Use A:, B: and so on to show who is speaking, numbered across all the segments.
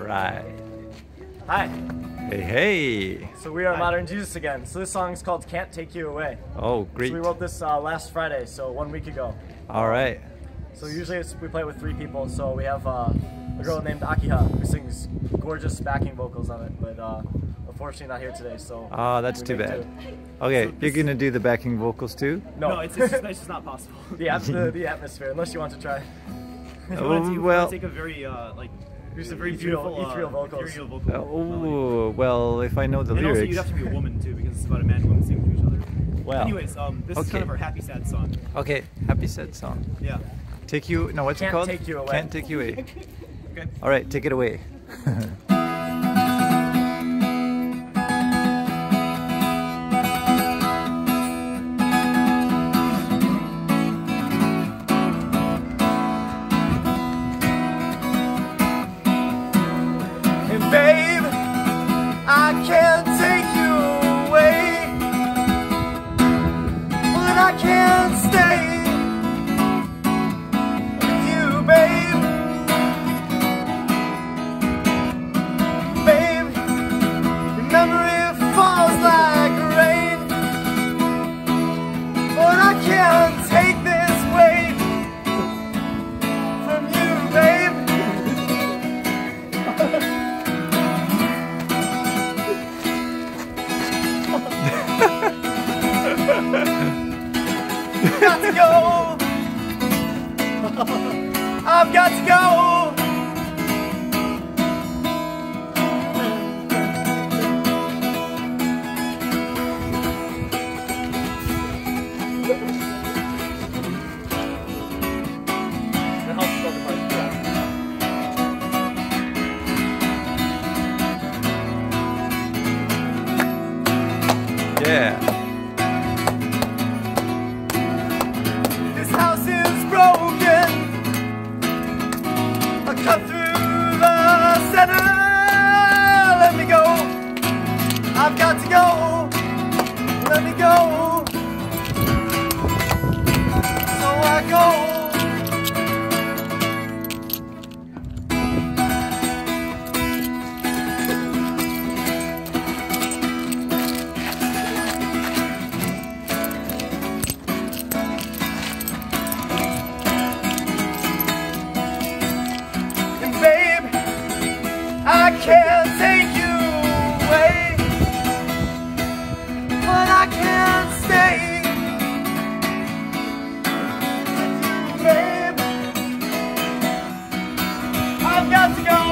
A: right.
B: Hi.
A: Hey, hey.
B: So we are Modern Jesus again. So this song is called Can't Take You Away.
A: Oh, great.
B: So we wrote this last Friday, so 1 week ago.
A: All right.
B: So usually we play with 3 people. So we have a girl named Akiha who sings gorgeous backing vocals on it, but unfortunately not here today. So
A: That's too bad.
B: two.
A: Okay,
B: So
A: you're gonna do the backing vocals too?
B: No,
C: it's just not possible.
B: the atmosphere, unless you want to try.
A: Well,
C: take a very
B: Use
C: a very
B: ethereal
C: beautiful
B: vocals.
C: ethereal vocal.
A: oh, well, if I know the
C: And also,
A: lyrics.
C: you'd have to be a woman too, because it's about a man and woman singing to each other.
A: Well,
C: Anyways, this is kind of our happy sad song.
A: Okay, happy sad song.
C: Yeah.
A: Take you. No, what's it
B: Can't
A: called?
B: Take You Away.
A: Can't take you away.
C: Okay.
A: All right, take it away.
B: Babe, I can't take you away, but I can't stay with you, babe. Babe, remember it falls like rain, but I can't take this weight from you, babe. Got to go. I've got to go.
A: Yeah.
B: This house is broken. I cut through the center. Let me go. I've got to go. Let me go. So I go. I can't take you away, but I can't stay with you, babe. I've got to go.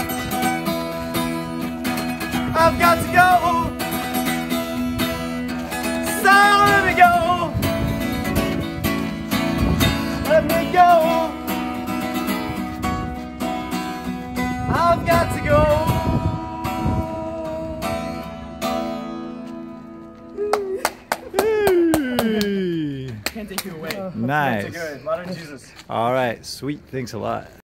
B: I've got to go. So let me go. Let me go. I've got to go.
C: Can't take you away.
A: Nice.
B: That's good. Modern Jesus.
A: All right, sweet. Thanks a lot.